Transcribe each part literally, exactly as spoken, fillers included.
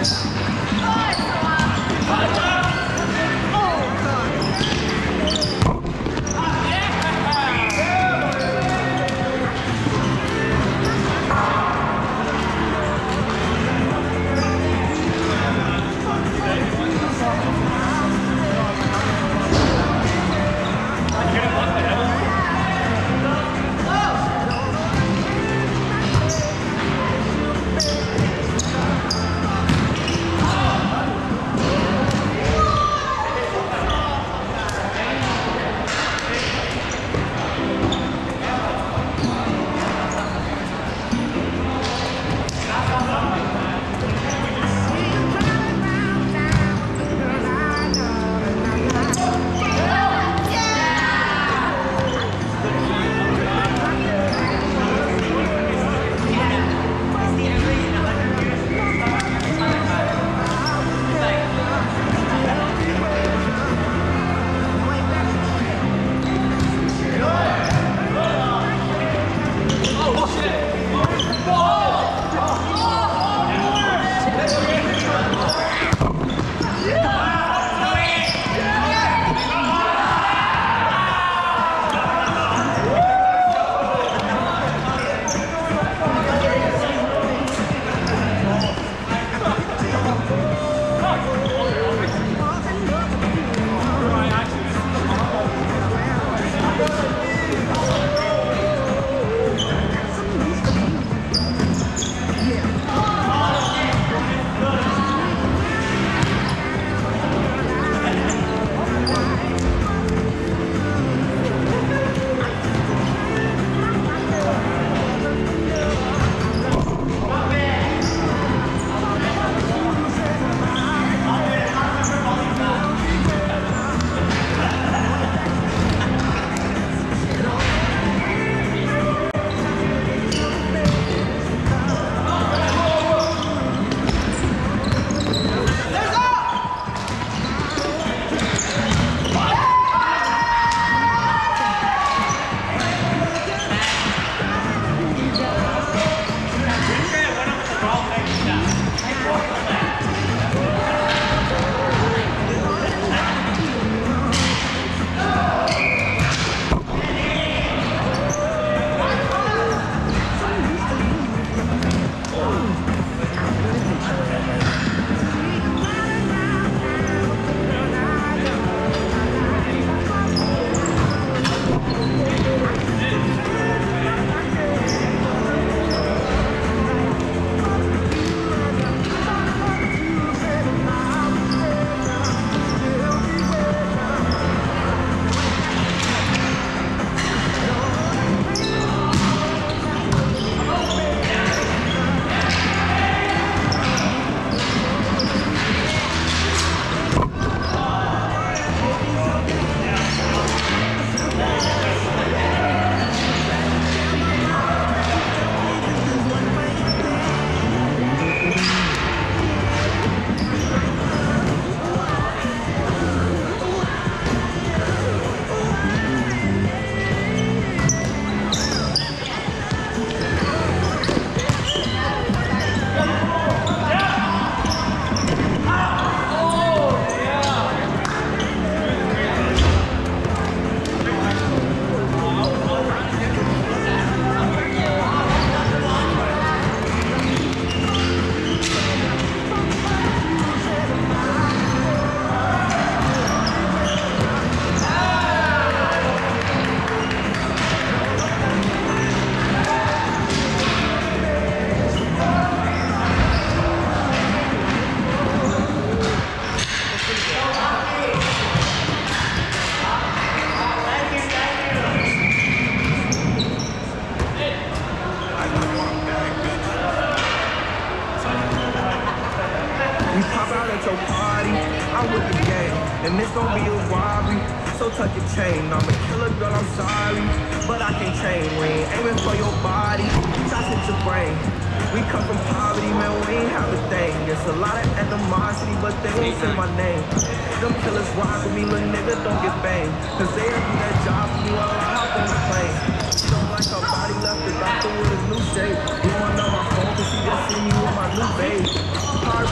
and this gon' be a robbery. So tuck your chain, I'm a killer girl, I'm sorry, but I can't change. We ain't aiming for your body, shots hit your brain. We come from poverty, man, we ain't have a thing. It's a lot of animosity, but they won't say my name. Them killers ride with me, little nigga, don't get banged. Cause they'll do that job for me while I hop on the plane. She don't like her body, left the doctor with a new shape. You wanna know my phone, cause she just see me with my new babe. Hard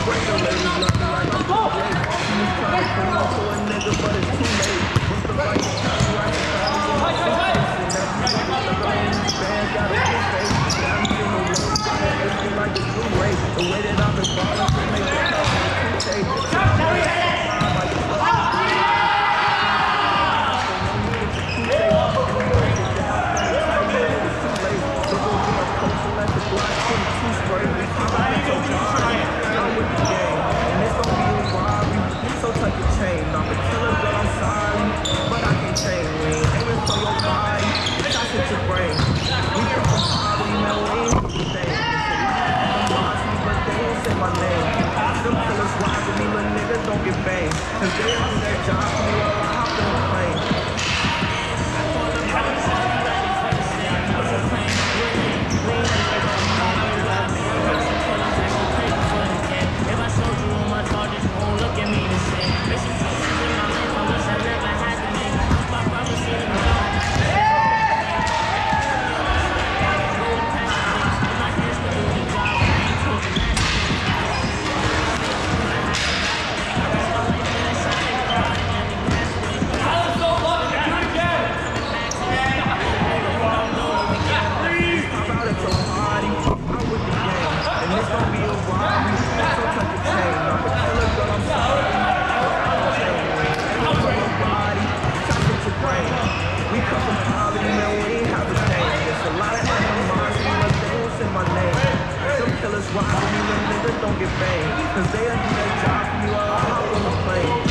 great, the ladies love me like I'm too late. She's trying to come on to a nigga, but it's too late. What's the right time? You right to find me on my face. And that's me, I'm stuck on these bands, got a good face. But I'm still a little tired, it's me like it's too late. The way that I've been falling to make it happen, it's too late. Don't get banged, cause they don't do that job for me while I hop on the plane. If I showed you all my charges, you won't look at me the same. Missing pieces in my life, I wish I never had to make. My promise to the don't get banged, cause they'll do their job for me while I hop on the plane.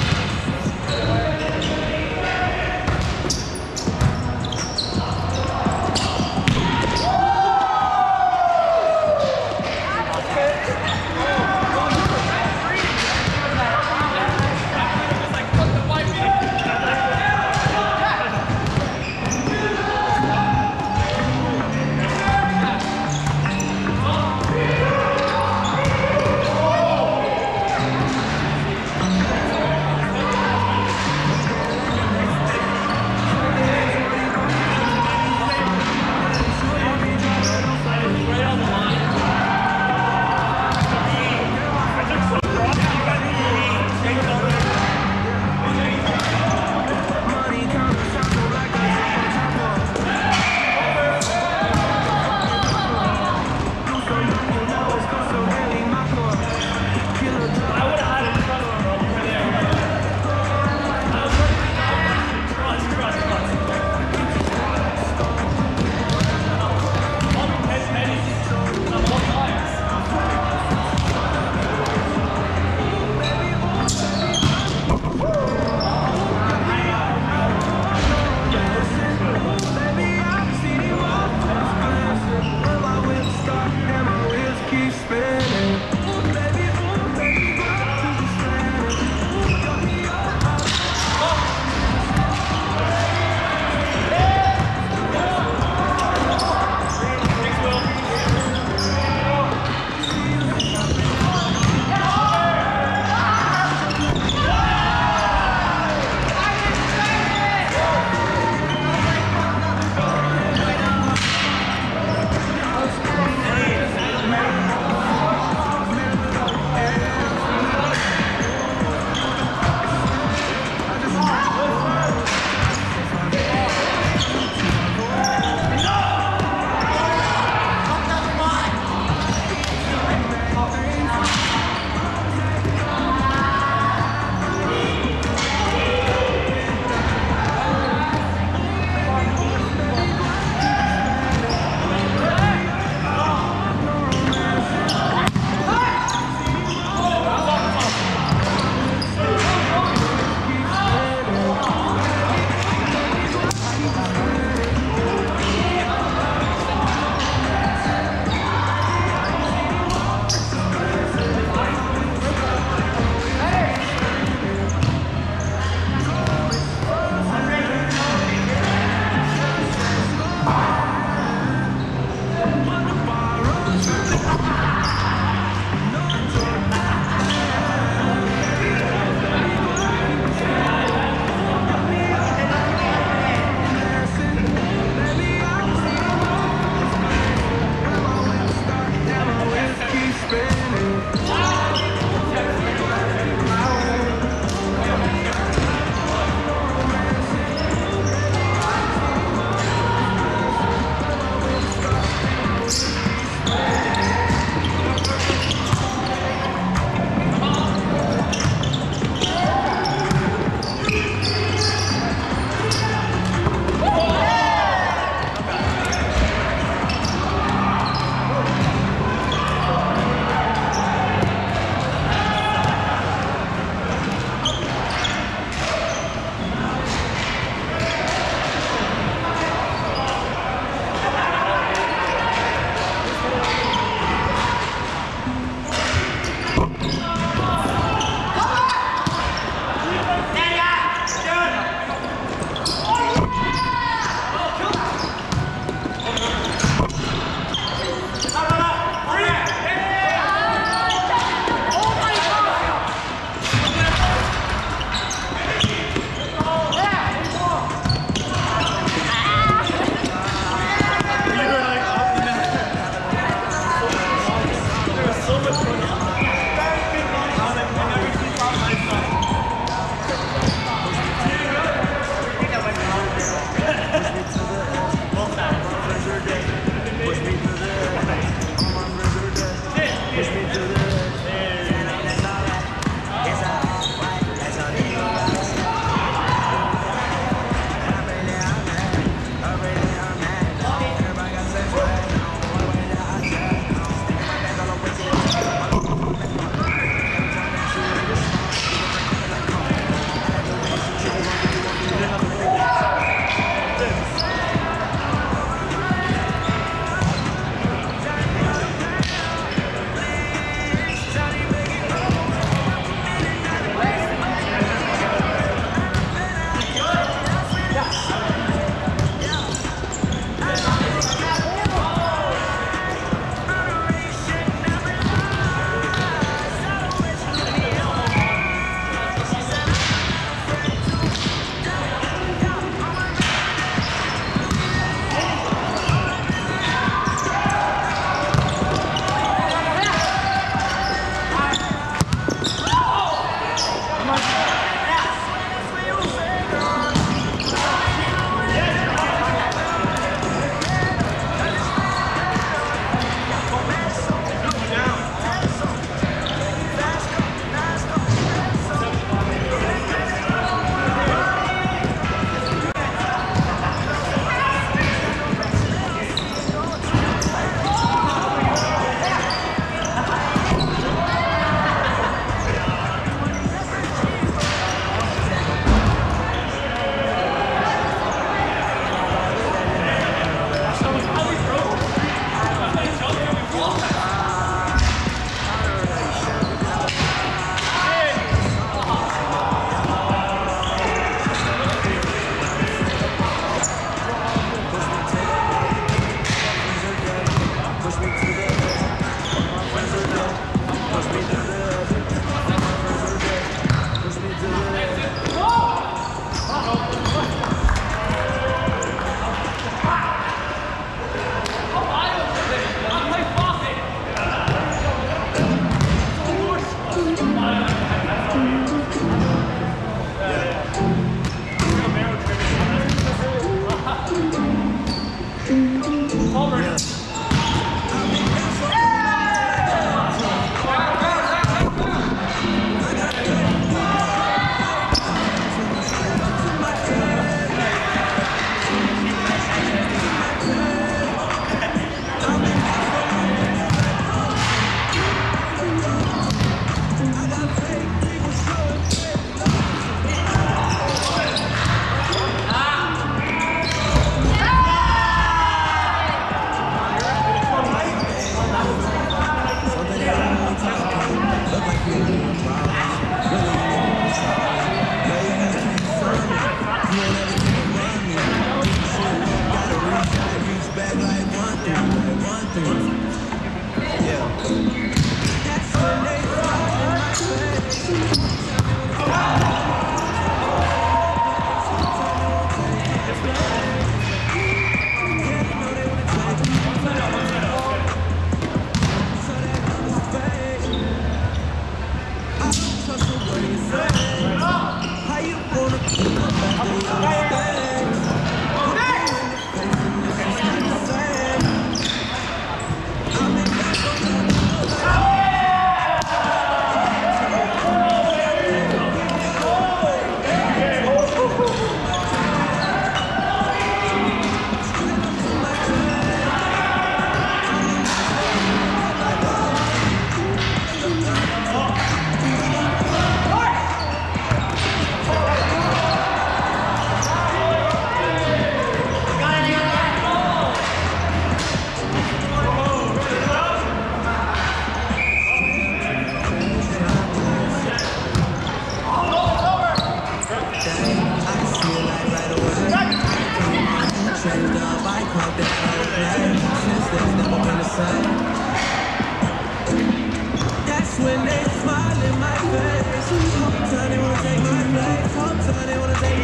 That's when they smile in my face. Whole time they wanna take my place. Whole time they wanna take